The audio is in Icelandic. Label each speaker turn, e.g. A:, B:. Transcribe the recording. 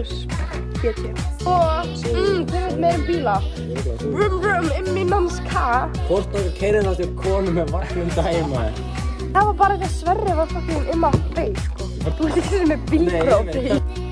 A: plus 40. Og, þeir meira bíla. Vrum vrum, inn í manns ka.
B: Hvort okkar keirið þáttu konu með vagnum daginn maður?
A: Það var bara því að Sverri var fucking á beig, sko. Þú veist ekki sem er bílpróf.